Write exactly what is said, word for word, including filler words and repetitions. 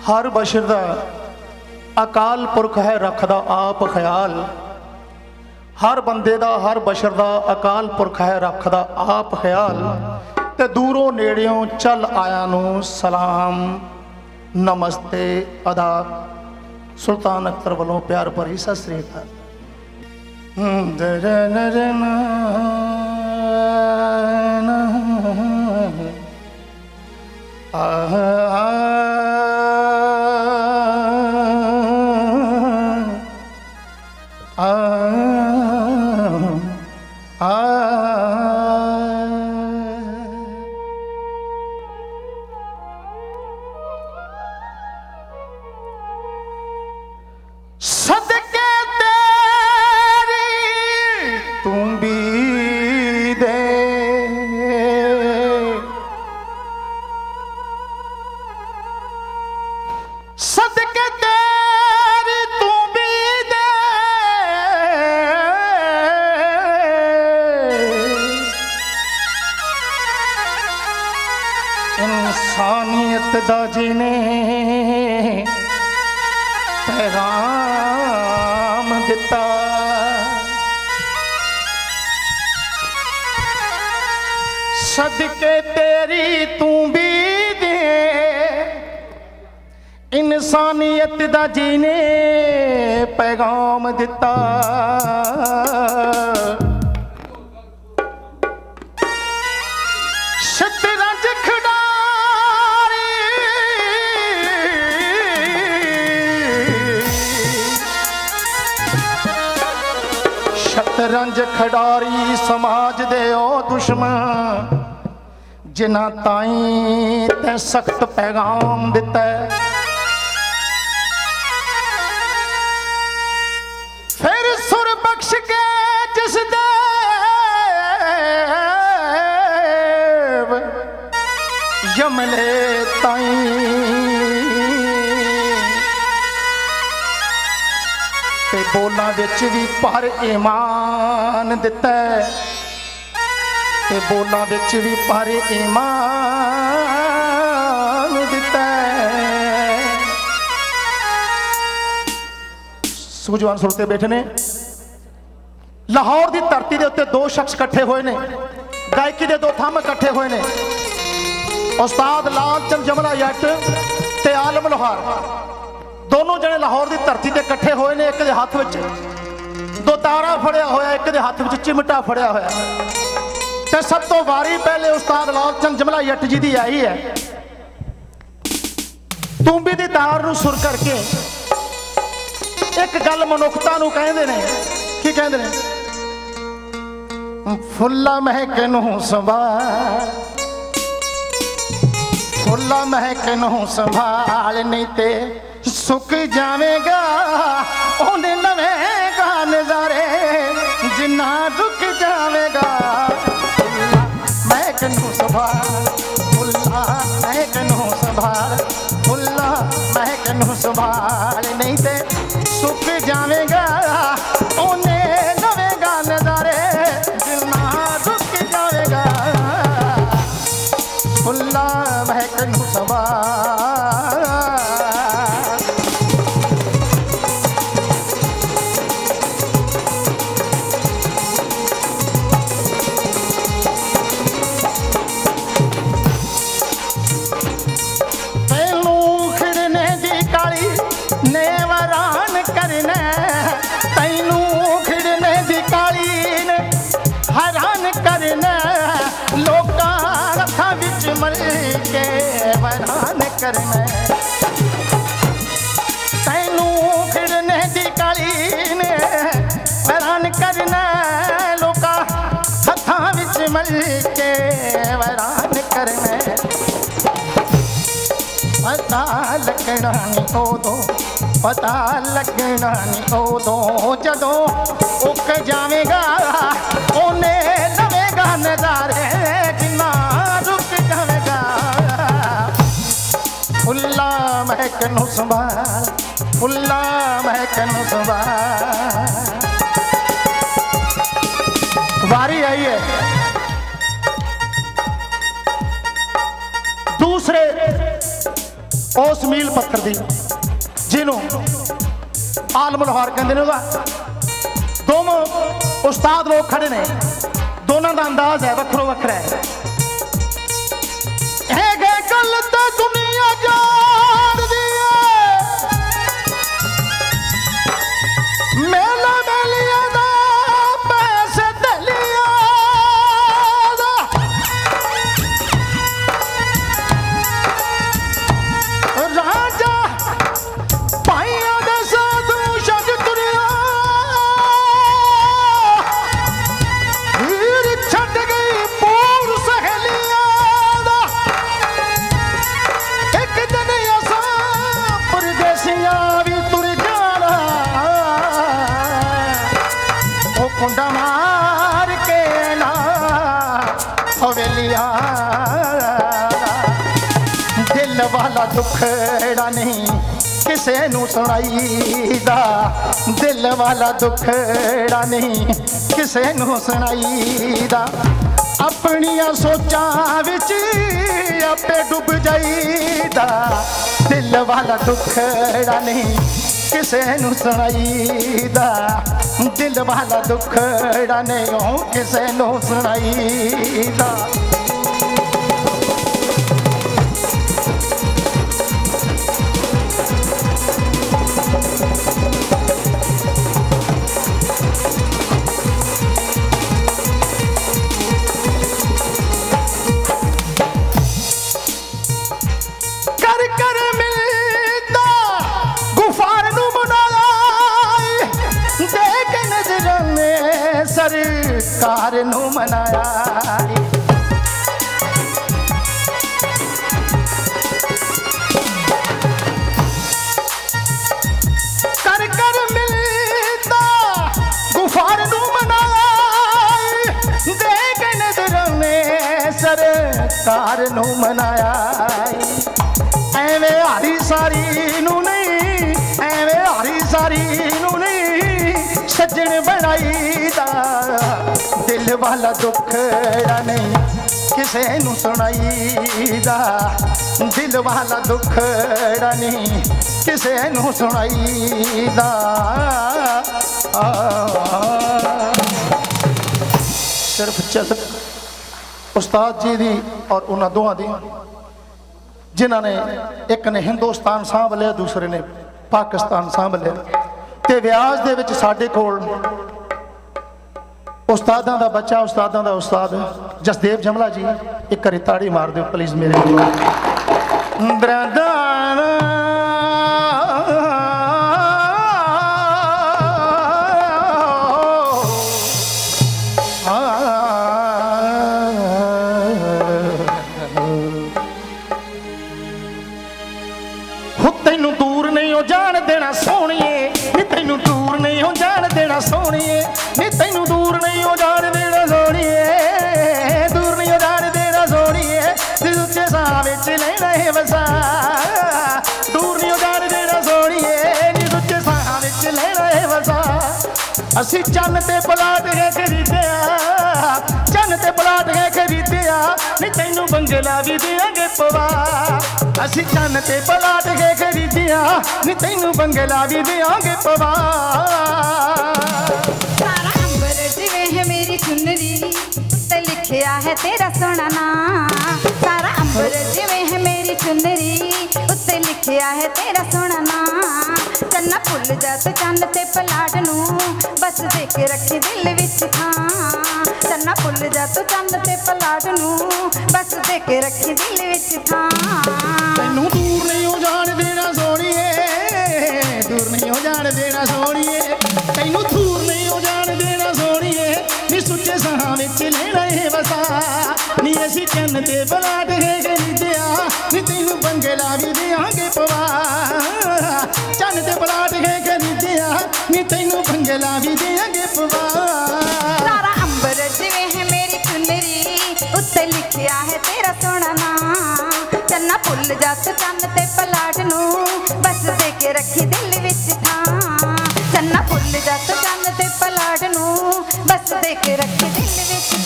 हर बशर दा अकाल पुरख है रखदा आप ख्याल। हर बंदे दा हर बशर दा अकाल पुरख है रखदा आप ख्याल। ते दूरों नेड़ियों चल आया नू सलाम नमस्ते आदाब। सुल्तान अख्तर वालों प्यार भरी सत श्री अकाल। इंसानियत दा जीने पैगाम दिता। सदके तेरी तू भी दे इंसानियत दा जीने पैगाम दिता। शतरंज खिडारी शतरंज खिडारी समाज दे ओ दुश्मन जिन्हां ताईं ते सख्त पैगाम दिता। फिर सुर बख्श के जिस देव यमले ताईं ते बोलां विच भी पर ईमान दिता। ते बोलां विच भी पर ईमान दिता। सूझवान सुरते बैठे ने। लाहौर की धरती के उत्ते दो शख्स इकट्ठे हुए ने। गायकी के दो थंब इकट्ठे हुए ने। उस्ताद लाल चंद यमला जट ते आलम लोहार दोनों जने लाहौर की धरती से इकट्ठे हुए ने। एक दे हाथ में दो तारा फड़िया होया, एक दे हाथ में चिमटा फड़िया होया। ते सब तो वारी पहले उस्ताद लाल चंद यमला जट जी की आई है। तूंबी की तार नूं सुर करके एक गल मनुखता नूं कहंदे ने। की कहंदे ने? फुल्ला महक नूं संभाल, फुल्ला महक नूं संभाल नहीं ते सुक जावेगा। ओने लवेगा नजारे जिन्ना रुक जावेगा। फुल्ला महक नूं संभाल, फुल्ला महक नूं संभाल, फुल्ला महक नूं संभाल नहीं ते सुक जावेगा। ओने लवेगा नजारे जिन्ना रुक जावेगा। फुल्ला महक नूं संभाल। करना तैनू खिड़ने दी काली ने हैरान करना। लोका हत्थां विच मल के हैरान करना। पता लगना नहीं उदों, पता लगना नहीं उदों जदों उक जावेगा। ओने लवेगा नजारे जिन्ना रुक जावेगा। फुल्ला महक नूं संभाल, फुल्ला महक नूं संभाल। वारी आई है दूसरे उस मील पत्थर दी जिन्हों आलम लाहौर कहते हैं, दोनों उस्ताद लोग खड़े ने, दोनों का अंदाज है वखरो वखरा है। गल तो दुनिया जान दी मेला मेलिया दा पैसे दलिया राजा भाइयों दे साधु शज तुरिया हीर छट गई पूर सहेलिया एक दिन असा परदेसिया भी तुर जाना ओ कुंडा मार के ना हवेलिया दिल वाला दुखड़ा नहीं किसे नू सुनाईदा दिल वाला दुखड़ा नहीं किसे नू सुनाईदा अपनिया सोचां विच आपे डुब जाईदा दिल वाला दुखड़ा नहीं किसे नू सुनाईदा दिल वाला दुखड़ा नहीं किसे नू सुनाईदा। सरकार नू मनाया कर कर मिलता गुफार नू मनाया देख नजरों ने सरकार नू मनाया एवें हारी सारी नू नहीं एवें हारी सारी नू नहीं सज्जन बनाई दा दिल वाला दुखड़ा नहीं किसे नू सुनाईदा दिल वाला दुखड़ा नहीं किसे नू सुनाईदा। सिर्फ चल उस्ताद जी दी और उन्होंने दोवां दी जिन्होंने एक ने हिंदुस्तान सांभ लिया दूसरे ने पाकिस्तान सांभ लिया ते व्याज दे विच साडे कोल उस्तादां दा बच्चा उस्तादां दा उस्ताद जसदेव जमला जी एक करी ताड़ी मार दो प्लीज मेरे ब्रदाना तैनू दूर नहीं हो जान देना सोहणिए नी तैनू दूर नहीं हो जान देना सोहणिए नी तैनू दूर नहीं हो जान देना सोहणिए दूर नहीं हो जान देना सोहणिए दिल उच्चे साह विच लेना है वसा दूर नहीं हो जान देना सोहणिए दिल उच्चे साह विच लेना है वसा असी चन्न ते पलाट के खरीदिया चन्न ते पलाट के खरीदिया नी तैनू बंगला भी देंगे पवा असी चन्न ते पलाट के खरीदिया नी तैनू बंगला भी देंगे पवा सारा अंबर जिवें है मेरी चुनरी उत्ते लिखिया है तेरा सोना नाम सारा अंबर जिवें है मेरी चुनरी उत्ते लिखिया है तेरा सोना नाम चन्ना भुल जा तो चन्न ते पलाट नू बस दे के रखी दिल विच थां चन्ना भुल जा तो चन्न ते पलाट नू बस दे के रखी दिल विच थां तैनू दूर नहीं हो जान देना सोहणिए दूर नहीं हो जान देना सोहणिए तैनू दूर नहीं हो जान देना सोहणिए नी सुच्चे साह विच लेना है वसा नी असी चन्न ते पलाट के खरीदिया नी तैनू बंगला भी देंगे पवा चन्न ते पलाट के खरीदिया नी तैनू बंगला भी देंगे पवा सारा अंबर जिवें है मेरी चुनरी उत्ते लिखिया है तेरा सोना नाम चन्ना भुल जा तो चन्न ते पलाट नू बस दे के रखी दिल विच थां चन्ना भुल जा तो चन्न ते पलाट नू बस दे के रखी दिल विच